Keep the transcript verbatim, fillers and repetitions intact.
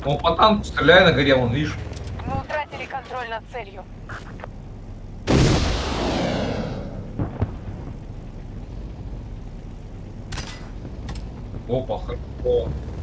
Ну, по танку стреляй на горе, вон, видишь? Мы утратили контроль над целью. Опа, хорошо.